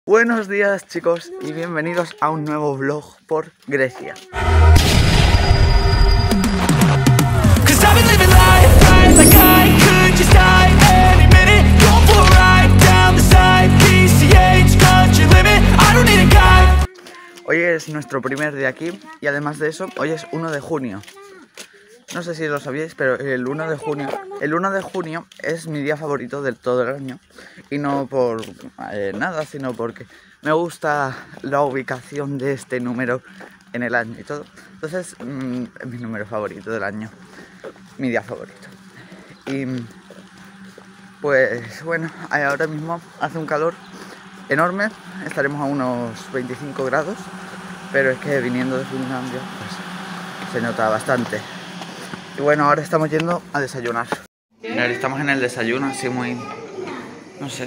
Buenos días, chicos, y bienvenidos a un nuevo vlog por Grecia. Hoy es nuestro primer día aquí y además de eso, hoy es 1 de junio. No sé si lo sabíais, pero el 1 de junio es mi día favorito del todo el año. Y no por nada, sino porque me gusta la ubicación de este número en el año y todo. Entonces, es mi número favorito del año, mi día favorito. Y pues bueno, ahora mismo hace un calor enorme, estaremos a unos 25 grados, pero es que viniendo de Finlandia, pues se nota bastante. Y bueno, ahora estamos yendo a desayunar. Mirad, estamos en el desayuno así muy, no sé,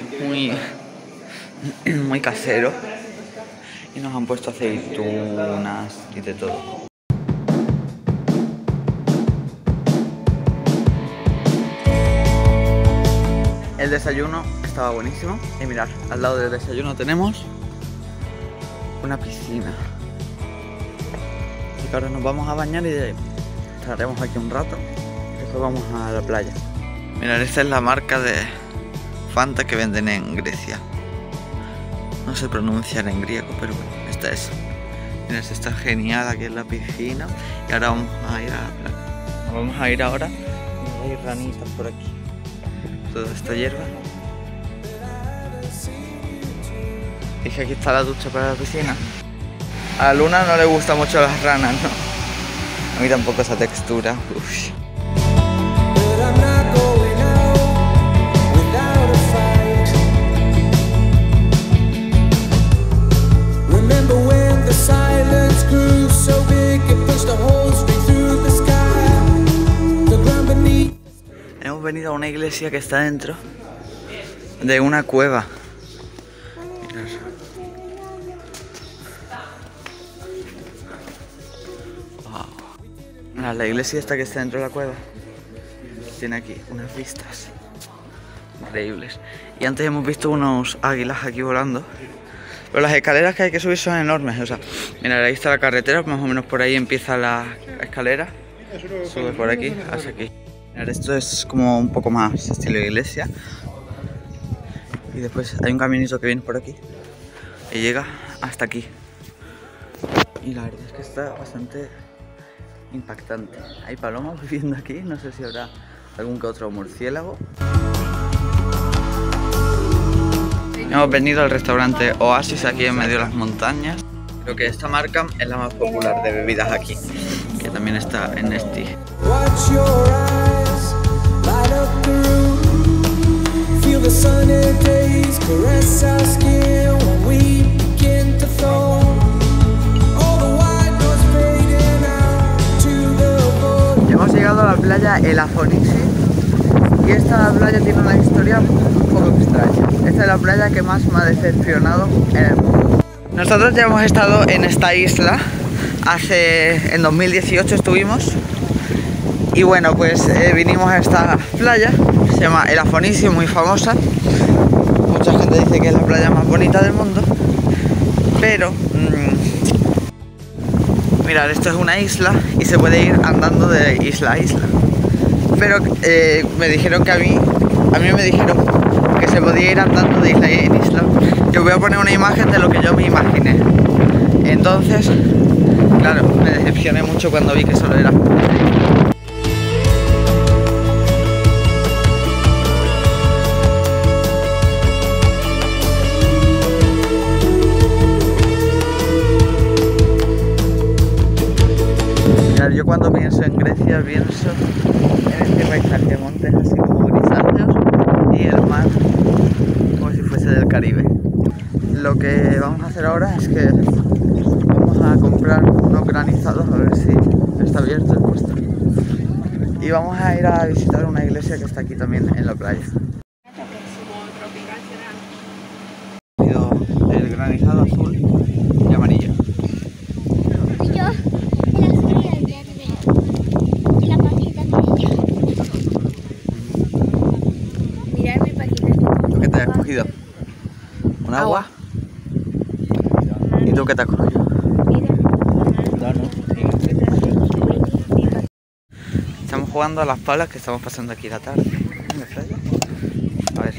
muy casero. Y nos han puesto aceitunas y de todo. El desayuno estaba buenísimo. Y mirad, al lado del desayuno tenemos una piscina. Así que ahora nos vamos a bañar y estaremos aquí un rato y después vamos a la playa. Mirad, esta es la marca de Fanta que venden en Grecia. No sé pronunciar en griego, pero bueno, esta es. Mirad, esta está genial aquí en la piscina. Y ahora vamos a ir a la playa. Vamos a ir ahora. Y hay ranitas por aquí. Toda esta hierba. Dije, aquí está la ducha para la piscina. A la Luna no le gustan mucho las ranas, ¿no? A mí tampoco esa textura. Uf. Hemos venido a una iglesia que está dentro de una cueva. Mirad. Wow. Mirad, la iglesia esta que está dentro de la cueva tiene aquí unas vistas increíbles. Y antes hemos visto unos águilas aquí volando. Pero las escaleras que hay que subir son enormes. O sea, mirad, ahí está la carretera, más o menos por ahí empieza la escalera. Sube por aquí hasta aquí. Mirad, esto es como un poco más estilo iglesia. Y después hay un caminito que viene por aquí y llega hasta aquí. Y la verdad es que está bastante impactante. Hay palomas viviendo aquí, no sé si habrá algún que otro murciélago. Hemos venido al restaurante Oasis aquí en medio de las montañas. Creo que esta marca es la más popular de bebidas aquí, que también está en Nesti. Hemos llegado a la playa Elafonisi y esta playa tiene una historia un poco extraña. Esta es la playa que más me ha decepcionado en el mundo. Nosotros ya hemos estado en esta isla, en 2018 estuvimos. Y bueno, pues vinimos a esta playa, se llama Elafonisi, muy famosa. Mucha gente dice que es la playa más bonita del mundo. Pero, mirad, esto es una isla y se puede ir andando de isla a isla. Pero me dijeron que a mí me dijeron que se podía ir andando de isla en isla. Yo voy a poner una imagen de lo que yo me imaginé. Entonces, claro, me decepcioné mucho cuando vi que solo era. Yo cuando pienso en Grecia pienso en este paisaje de montes así como grisáceos y el mar como si fuese del Caribe. Lo que vamos a hacer ahora es que vamos a comprar unos granizados, a ver si está abierto el puesto. Y vamos a ir a visitar una iglesia que está aquí también en la playa. El granizado azul y amarillo. ¿Qué te has cogido? ¿Un agua? tú qué te has cogido? Estamos jugando a las palas, que estamos pasando aquí la tarde en la playa. A ver.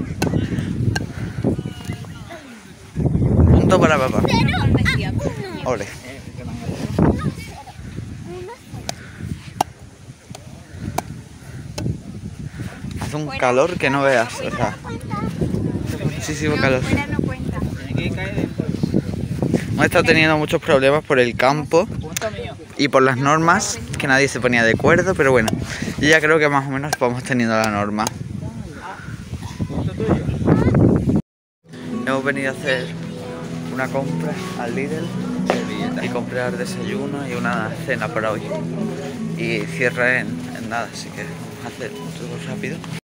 Punto para papá. Ole. Hace un calor que no veas, o sea, muchísimo calor. Hemos estado teniendo muchos problemas por el campo y por las normas, que nadie se ponía de acuerdo, pero bueno, yo ya creo que más o menos vamos teniendo la norma. Hemos venido a hacer una compra al Lidl y comprar desayuno y una cena para hoy. Y cierra en nada, así que vamos a hacer todo rápido.